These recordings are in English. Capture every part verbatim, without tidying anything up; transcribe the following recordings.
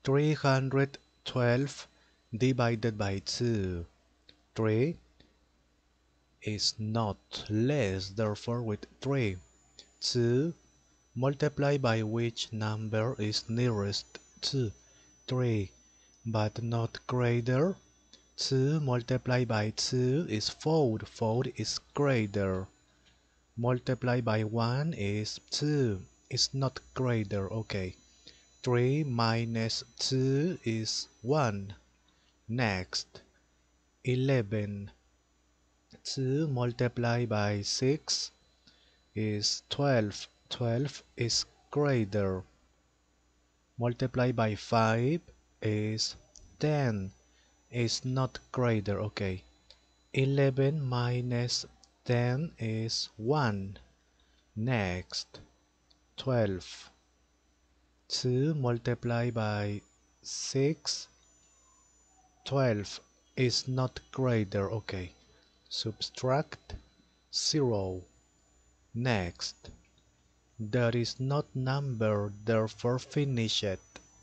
three hundred twelve divided by two. three is not less, therefore with three. two multiply by which number is nearest to three, but not greater. two multiply by two is four, four is greater. Multiply by one is two, it's not greater, okay. three minus two is one. Next, eleven. two multiplied by six is twelve. twelve is greater. Multiply by five is ten. Is not greater, okay. eleven minus ten is one. Next, twelve. two multiplied by six, twelve is not greater, okay. Subtract zero. Next, there is not number, therefore finish it.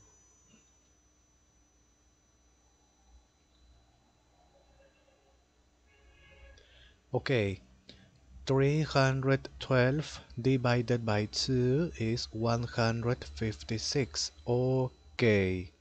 Okay, three hundred twelve divided by two is one hundred fifty-six. Okay.